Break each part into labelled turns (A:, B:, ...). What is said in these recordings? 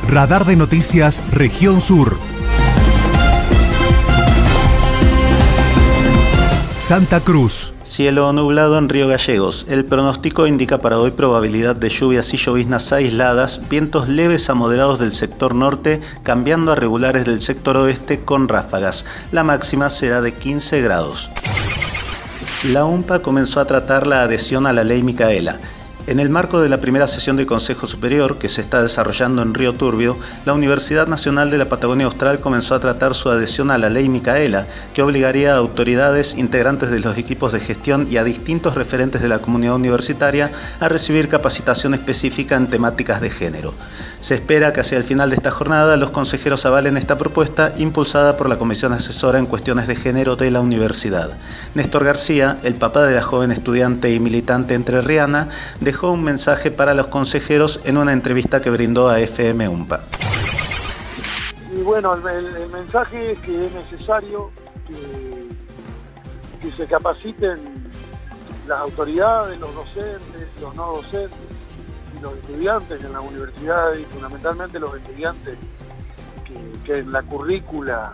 A: Radar de Noticias Región Sur. Santa Cruz.
B: Cielo nublado en Río Gallegos. El pronóstico indica para hoy probabilidad de lluvias y lloviznas aisladas, vientos leves a moderados del sector norte, cambiando a regulares del sector oeste con ráfagas. La máxima será de 15 grados. La UMPA comenzó a tratar la adhesión a la Ley Micaela. En el marco de la primera sesión del Consejo Superior, que se está desarrollando en Río Turbio, la Universidad Nacional de la Patagonia Austral comenzó a tratar su adhesión a la Ley Micaela, que obligaría a autoridades, integrantes de los equipos de gestión y a distintos referentes de la comunidad universitaria a recibir capacitación específica en temáticas de género. Se espera que hacia el final de esta jornada los consejeros avalen esta propuesta impulsada por la Comisión Asesora en Cuestiones de Género de la Universidad. Néstor García, el papá de la joven estudiante y militante entrerriana, dejó un mensaje para los consejeros en una entrevista que brindó a FM UMPA.
C: Y bueno, el mensaje es que es necesario que se capaciten las autoridades, los docentes, los no docentes y los estudiantes en las universidades, y fundamentalmente los estudiantes que en la currícula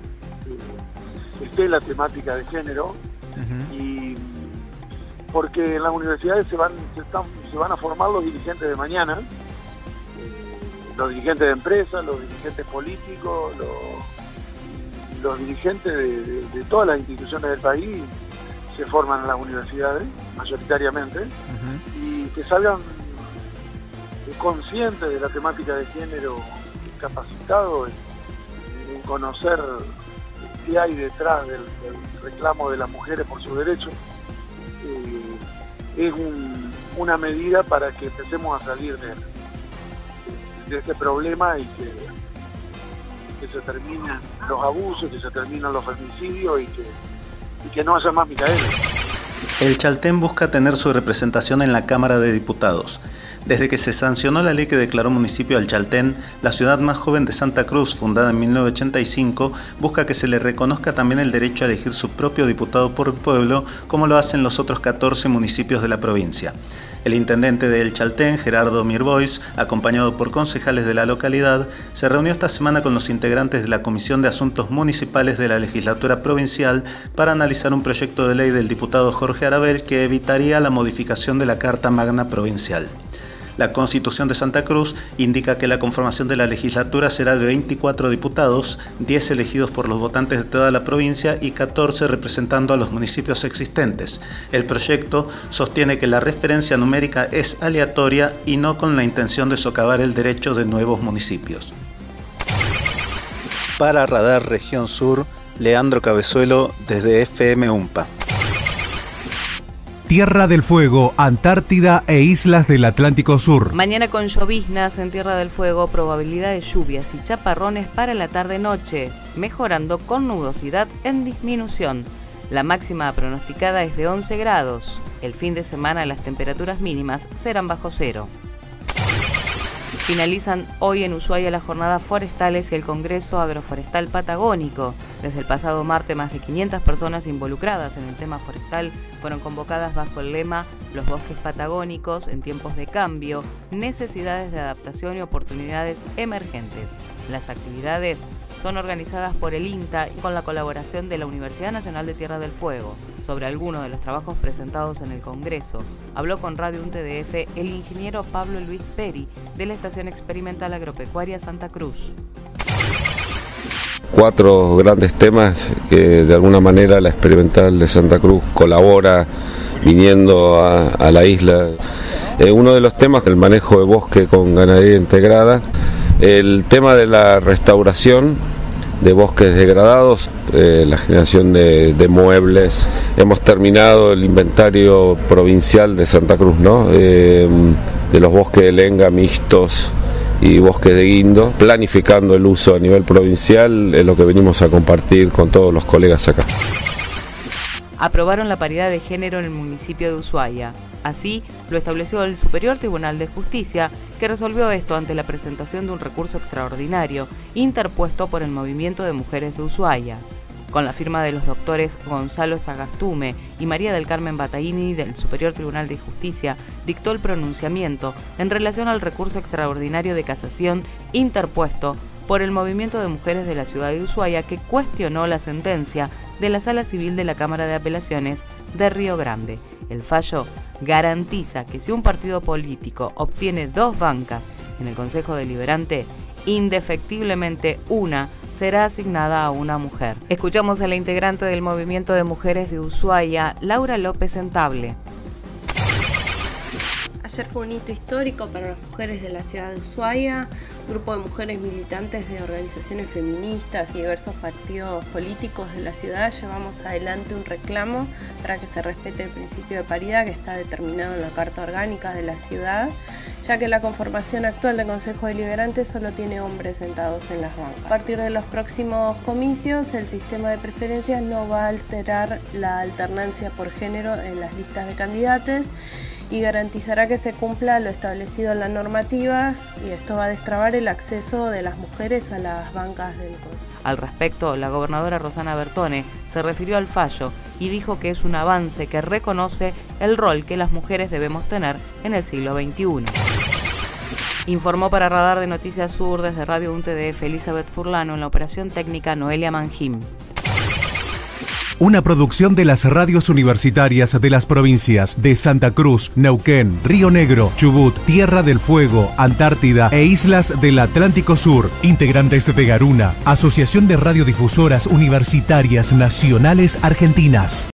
C: esté la temática de género. Y porque en las universidades se van a formar los dirigentes de mañana, los dirigentes de empresas, los dirigentes políticos, los dirigentes de todas las instituciones del país se forman en las universidades, mayoritariamente, y que salgan conscientes de la temática de género, capacitados en conocer qué hay detrás del reclamo de las mujeres por sus derechos. Es una medida para que empecemos a salir de este problema y que se terminen los abusos, que se terminen los femicidios y que no haya más Micaela.
B: El Chaltén busca tener su representación en la Cámara de Diputados. Desde que se sancionó la ley que declaró municipio al Chaltén, la ciudad más joven de Santa Cruz, fundada en 1985, busca que se le reconozca también el derecho a elegir su propio diputado por el pueblo, como lo hacen los otros 14 municipios de la provincia. El intendente de El Chaltén, Gerardo Mirbois, acompañado por concejales de la localidad, se reunió esta semana con los integrantes de la Comisión de Asuntos Municipales de la Legislatura Provincial para analizar un proyecto de ley del diputado Jorge Arabel que evitaría la modificación de la Carta Magna Provincial. La Constitución de Santa Cruz indica que la conformación de la legislatura será de 24 diputados, 10 elegidos por los votantes de toda la provincia y 14 representando a los municipios existentes. El proyecto sostiene que la referencia numérica es aleatoria y no con la intención de socavar el derecho de nuevos municipios. Para Radar Región Sur, Leandro Cabezuelo desde FM UMPA.
A: Tierra del Fuego, Antártida e islas del Atlántico Sur.
D: Mañana con lloviznas en Tierra del Fuego, probabilidad de lluvias y chaparrones para la tarde-noche, mejorando con nubosidad en disminución. La máxima pronosticada es de 11 grados. El fin de semana las temperaturas mínimas serán bajo cero. Finalizan hoy en Ushuaia las jornadas forestales y el Congreso Agroforestal Patagónico. Desde el pasado martes, más de 500 personas involucradas en el tema forestal fueron convocadas bajo el lema Los bosques patagónicos en tiempos de cambio, necesidades de adaptación y oportunidades emergentes. Las actividades son organizadas por el INTA y con la colaboración de la Universidad Nacional de Tierra del Fuego. Sobre algunos de los trabajos presentados en el Congreso, habló con Radio UNTDF el ingeniero Pablo Luis Peri de la Estación Experimental Agropecuaria Santa Cruz.
E: 4 grandes temas que de alguna manera la Experimental de Santa Cruz colabora viniendo a la isla. Uno de los temas del manejo de bosque con ganadería integrada, el tema de la restauración de bosques degradados, la generación de muebles. Hemos terminado el inventario provincial de Santa Cruz, ¿no? De los bosques de lenga mixtos y bosques de guindo, planificando el uso a nivel provincial, es lo que venimos a compartir con todos los colegas acá.
D: Aprobaron la paridad de género en el municipio de Ushuaia. Así lo estableció el Superior Tribunal de Justicia, que resolvió esto ante la presentación de un recurso extraordinario interpuesto por el Movimiento de Mujeres de Ushuaia. Con la firma de los doctores Gonzalo Sagastume y María del Carmen Bataini del Superior Tribunal de Justicia, dictó el pronunciamiento en relación al recurso extraordinario de casación interpuesto por el Movimiento de Mujeres de la Ciudad de Ushuaia, que cuestionó la sentencia de la Sala Civil de la Cámara de Apelaciones de Río Grande. El fallo garantiza que si un partido político obtiene 2 bancas en el Consejo Deliberante, indefectiblemente una será asignada a una mujer. Escuchamos a la integrante del Movimiento de Mujeres de Ushuaia, Laura López Entable.
F: Ayer fue un hito histórico para las mujeres de la ciudad de Ushuaia. Un grupo de mujeres militantes de organizaciones feministas y diversos partidos políticos de la ciudad llevamos adelante un reclamo para que se respete el principio de paridad que está determinado en la Carta Orgánica de la ciudad, ya que la conformación actual del Consejo Deliberante solo tiene hombres sentados en las bancas. A partir de los próximos comicios, el sistema de preferencias no va a alterar la alternancia por género en las listas de candidatos y garantizará que se cumpla lo establecido en la normativa, y esto va a destrabar el acceso de las mujeres a las bancas del Consejo.
D: Al respecto, la gobernadora Rosana Bertone se refirió al fallo y dijo que es un avance que reconoce el rol que las mujeres debemos tener en el siglo XXI. Informó para Radar de Noticias Sur desde Radio UNTDF Elizabeth Furlano, en la operación técnica Noelia Manjim.
A: Una producción de las radios universitarias de las provincias de Santa Cruz, Neuquén, Río Negro, Chubut, Tierra del Fuego, Antártida e Islas del Atlántico Sur. Integrantes de Garuna, Asociación de Radiodifusoras Universitarias Nacionales Argentinas.